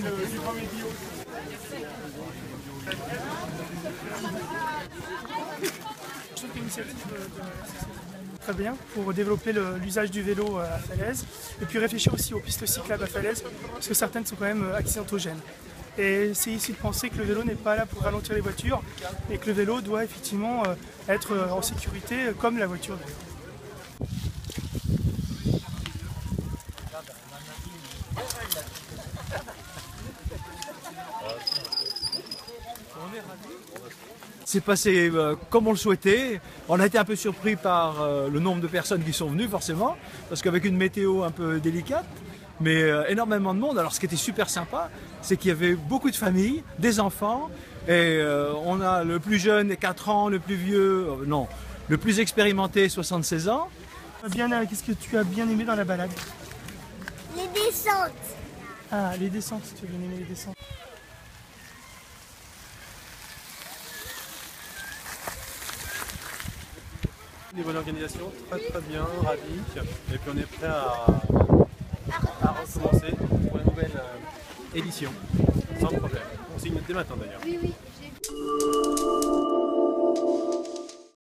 du grand médio. Je trouve l'initiative très bien pour développer l'usage du vélo à Falaise et puis réfléchir aussi aux pistes cyclables à Falaise parce que certaines sont quand même accidentogènes. Et essayer ici de penser que le vélo n'est pas là pour ralentir les voitures et que le vélo doit effectivement être en sécurité comme la voiture. C'est passé comme on le souhaitait. On a été un peu surpris par le nombre de personnes qui sont venues forcément, parce qu'avec une météo un peu délicate, mais énormément de monde. Alors ce qui était super sympa, c'est qu'il y avait beaucoup de familles, des enfants, et on a le plus jeune 4 ans, le plus vieux, non, le plus expérimenté 76 ans. Qu'est-ce que tu as bien aimé dans la balade? Les descentes. Ah, les descentes, tu as bien aimé les descentes. Niveau d'organisation, très bien, ravi. Et puis on est prêt à recommencer pour la nouvelle édition, sans problème. On signe dès maintenant d'ailleurs. Oui.